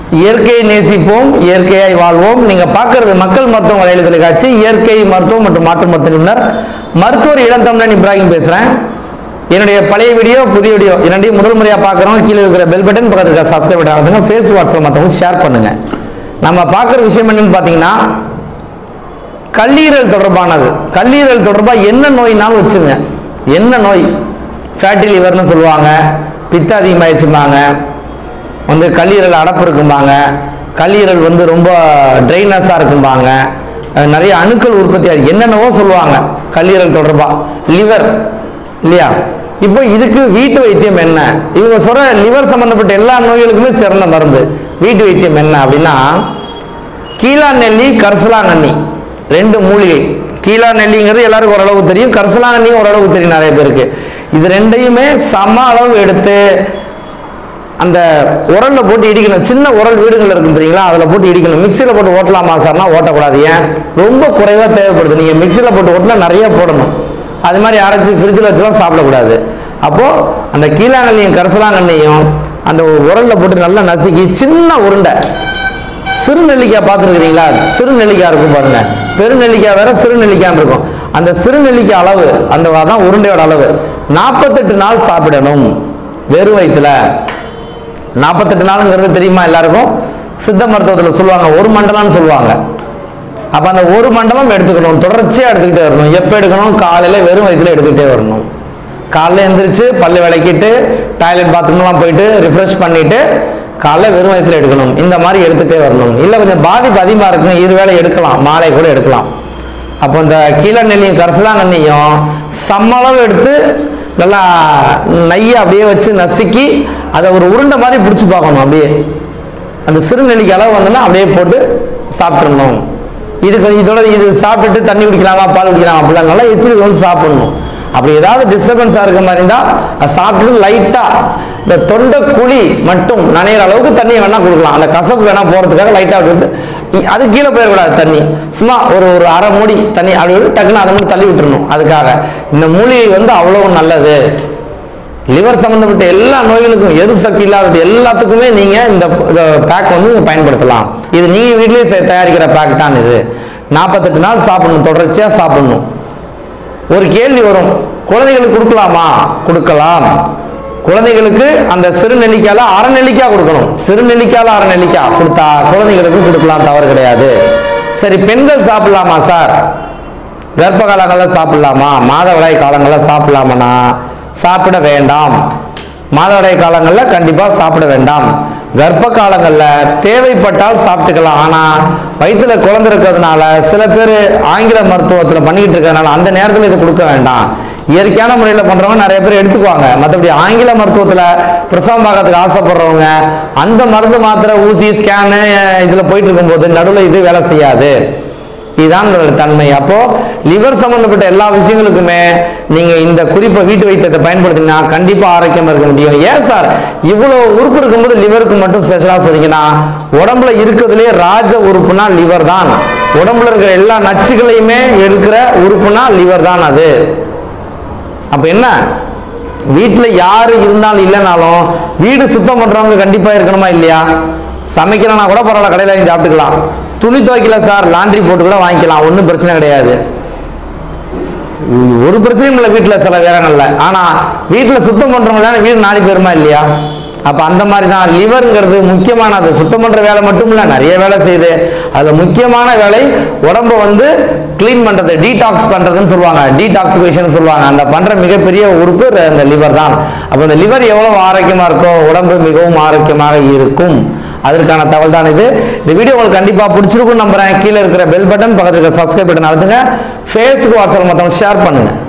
இயற்கையை நேசிப்போம், இயற்கையாய் வாழ்வோம். நீங்க பார்க்கிறது மக்கள் மருத்துவம் வலையொலி தொலைக்காட்சி. இயற்கை மருத்துவம் மற்றும் மாற்று மருத்துவ நிபுணர் மருத்துவர் இளந்தமிழன் இப்ராஹிம் பேசுறேன். என்னுடைய பழைய வீடியோ புதிய வீடியோ இரண்டையும் முதல் முறையாக பார்க்குறவங்க கீழே இருக்கிற பெல் பட்டன் பக்கத்தில் இருக்கிற சப்ஸ்கிரைப் பட்டன் அழுத்துங்க. ஃபேஸ்புக் வாட்ஸ்அப் மற்றவங்க ஷேர் பண்ணுங்க. நம்ம பார்க்குற விஷயம் என்னன்னு பார்த்தீங்கன்னா, கல்லீரல் தொடர்பானது. கல்லீரல் தொடர்பாக என்ன நோய்னாலும் வச்சுங்க. என்ன நோய், ஃபேட்டி லிவர்னு சொல்லுவாங்க, பித்த அதிகமாகிடுச்சுப்பாங்க, கல்லீரல் அடப்பு இருக்கும்பாங்க, கல்லீரல் ரொம்ப ட்ரைனஸாக இருக்கும்பாங்க, நிறைய அணுக்கள் உற்பத்தி ஆகுது, என்னென்னவோ சொல்லுவாங்க கல்லீரல் தொடர்பாக. லிவர் இல்லையா? இப்போ இதுக்கு வீட்டு வைத்தியம் என்ன? இவங்க சொல்ற லிவர் சம்பந்தப்பட்ட எல்லா நோய்களுக்குமே சிறந்த மருந்து வீட்டு வைத்தியம் என்ன அப்படின்னா, கீழா நெல்லி, கரிசலாங்கண்ணி, ரெண்டு மூலிகை. கீழா நெல்லிங்கிறது எல்லாருக்கும் ஓரளவுக்கு தெரியும், கரிசலாங்கண்ணியும் ஓரளவுக்கு தெரியும் நிறைய பேருக்கு. இது ரெண்டையுமே சம அளவு எடுத்து அந்த உரல்ல போட்டு இடிக்கணும். சின்ன உரல் வீடுகள் இருக்கு தெரியுங்களா, அதில் போட்டு இடிக்கணும். மிக்சியில் போட்டு ஓட்டலாமா சார்னா ஓட்டக்கூடாது. ஏன்? ரொம்ப குறைவாக தேவைப்படுது. நீங்கள் மிக்சியில் போட்டு ஓட்டினா நிறைய போடணும். அது மாதிரி அரைச்சி ஃப்ரிட்ஜில் வச்சுலாம் சாப்பிடக்கூடாது. அப்போது அந்த கீழாங்கண்ணியும் கரிசலாங்கண்ணியும் அந்த உரல்ல போட்டு நல்லா நசுக்கி சின்ன உருண்டை, சிறு நெல்லிக்காய் பார்த்துருக்கிறீங்களா? சிறு நெல்லிக்காய் இருக்கும் பாருங்க, பெருநெல்லிக்காய் வேற சிறு நெல்லிக்காய் இருக்கும். அந்த சிறு நெல்லிக்காய் அளவு, அந்த அதான் உருண்டையோட அளவு. 48 நாள் சாப்பிடணும் வெறும் வயிற்றுல. 48 நாளுங்கிறது தெரியுமா எல்லாருக்கும்? சித்த மருத்துவத்தில் சொல்லுவாங்க ஒரு மண்டலம்னு சொல்லுவாங்க. அப்போ அந்த ஒரு மண்டலம் எடுத்துக்கணும், தொடர்ச்சியாக எடுத்துக்கிட்டே வரணும். எப்போ எடுக்கணும்? காலையில் வெறும் வயிற்றுல எடுத்துக்கிட்டே வரணும். காலையில் எழுந்திரிச்சு பல்லு விளக்கிட்டு டாய்லெட் பாத்ரூம்லாம் போயிட்டு ரிஃப்ரெஷ் பண்ணிட்டு காலைல வெறும் வயிற்றுல எடுக்கணும். இந்த மாதிரி எடுத்துகிட்டே வரணும். இல்லை கொஞ்சம் பாதிப்பு அதிகமாக இருக்குங்க, இருவேளை எடுக்கலாம், மாலை கூட எடுக்கலாம். அப்போ இந்த கீழ நெல்லியும் கரிசலாங்கண்ணியும் சம்மளவு எடுத்து நல்லா நெய்யை அப்படியே வச்சு நசுக்கி அதை ஒரு உருண்டை மாதிரி பிடிச்சி பார்க்கணும். அப்படியே அந்த சிறு நெல்லிக்கு அளவு வந்தோன்னா அப்படியே போட்டு சாப்பிட்றணும். இதோட இது சாப்பிட்டுட்டு தண்ணி குடிக்கலாமா, பால் குடிக்கலாமா அப்படிலாம் நல்லா எச்சில் சாப்பிடணும். அப்படி ஏதாவது டிஸ்டர்பன்ஸாக இருக்க மாதிரி இருந்தால் அதை சாப்பிட்டுட்டு லைட்டாக இந்த தொண்டை குழி மட்டும் நனைகிற அளவுக்கு தண்ணியை வேணால் கொடுக்கலாம். அந்த கசப்பு வேணால் போகிறதுக்காக லைட்டாக அப்படி விட்டு, அது கீழே போயிடக்கூடாது தண்ணி, சும்மா ஒரு அரை மூடி தண்ணி அப்படி விட்டு டக்குன்னு அதை மட்டும் தள்ளி விட்டுறணும். அதுக்காக இந்த மூலிகை அவ்வளோ நல்லது. லிவர் சம்மந்தப்பட்ட எல்லா நோய்களுக்கும், எதிர்ப்பு சக்தி இல்லாதது எல்லாத்துக்குமே நீங்கள் இந்த பேக் பயன்படுத்தலாம். இது நீங்கள் வீட்டிலேயே தயாரிக்கிற பேக் தான் இது. 48 நாள் சாப்பிடணும், தொடர்ச்சியாக சாப்பிடணும். ஒரு கேள்வி வரும், குழந்தைகளுக்கு கொடுக்கலாமா? கொடுக்கலாம். குழந்தைகளுக்கு அந்த சிறு நெல்லிக்காயில அரை நெல்லிக்காய் கொடுக்கணும். சிறு நெல்லிக்காயில அரை நெல்லிக்காய் கொடுத்தா குழந்தைகளுக்கு கொடுக்கலாம், தவறு கிடையாது. சரி, பெண்கள் சாப்பிடலாமா சார்? கர்ப்ப காலங்களில் சாப்பிடலாமா? மாதவிடாய் காலங்களில் சாப்பிடலாமனா? சாப்பிட வேண்டாம். மாதவிடாய் காலங்களில் கண்டிப்பாக சாப்பிட வேண்டாம். கர்ப்ப காலங்களில் தேவைப்பட்டால் சாப்பிட்டுக்கலாம். ஆனால் வயிற்றுல குழந்தை இருக்கிறதுனால சில பேர் ஆங்கில மருத்துவத்தில் பண்ணிக்கிட்டு இருக்கிறதுனால அந்த நேரத்தில் இதை கொடுக்க வேண்டாம். இயற்கையான முறையில் பண்ணுறவங்க நிறைய பேர் எடுத்துக்குவாங்க. மற்றபடி ஆங்கில மருத்துவத்தில் பிரசவம் பார்க்கறதுக்கு ஆசைப்படுறவங்க அந்த மருந்து மாத்திரை ஊசி ஸ்கேனு இதில் போயிட்டு இருக்கும்போது நடுவில் இது வேலை செய்யாது. இதுதான் தன்மை. அப்போ லிவர் சம்பந்தப்பட்ட எல்லா விஷயங்களுக்குமே நீங்க இந்த குறிப்பை வீட்டு வைத்தியத்தை பயன்படுத்தினா கண்டிப்பா ஆரோக்கியமா இருக்க முடியும். ஏன் சார் இவ்வளவு உறுப்பு இருக்கும்போது லிவருக்கு மட்டும் ஸ்பெஷலா சொன்னீங்கன்னா, உடம்புல இருக்கிறதுலே ராஜ உறுப்புனா லிவர் தான். உடம்புல இருக்கிற எல்லா நச்சுகளையுமே எடுக்கிற உறுப்புனா லிவர் தான் அது. அப்ப என்ன, வீட்டுல யாரு இருந்தாலும் இல்லைனாலும் வீடு சுத்தம் பண்றவங்க கண்டிப்பா இருக்கணுமா இல்லையா? சமைக்கலன்னா கூட பரவாயில்ல, கடையில் வாங்கி சாப்பிட்டுக்கலாம். துணி துவைக்கல சார், லாண்ட்ரி போட்டு கூட வாங்கிக்கலாம், ஒன்றும் பிரச்சனை கிடையாது. ஒரு பிரச்சனையும் இல்லை வீட்டில், சில வேலைகள்ல. ஆனால் வீட்டில் சுத்தம் பண்ணுறவங்களான வீடு நாடி போயிருமா இல்லையா? அப்போ அந்த மாதிரி தான் லிவருங்கிறது முக்கியமானது. சுத்தம் பண்ணுற வேலை மட்டும் இல்லை, நிறைய வேலை செய்யுது. அதில் முக்கியமான வேலை உடம்பை கிளீன் பண்ணுறது, டீடாக்ஸ் பண்ணுறதுன்னு சொல்லுவாங்க, டீடாக்சிகேஷன் சொல்லுவாங்க. அந்த பண்ணுற மிகப்பெரிய உறுப்பு அந்த லிவர் தான். அப்போ இந்த லிவர் எவ்வளோ ஆரோக்கியமாக இருக்கோ உடம்பு மிகவும் ஆரோக்கியமாக இருக்கும். அதற்கான தகவல் தான் இது. இந்த வீடியோ உங்களுக்கு கண்டிப்பாக பிடிச்சிருக்கும்னு நம்புறேன். கீழே இருக்கிற பெல் பட்டன், பக்கத்தில் இருக்கிற சப்ஸ்கிரைப் பட்டன் அழுத்துங்க. ஃபேஸ்புக் வாட்ஸ்அப் மற்றவங்க ஷேர் பண்ணுங்க.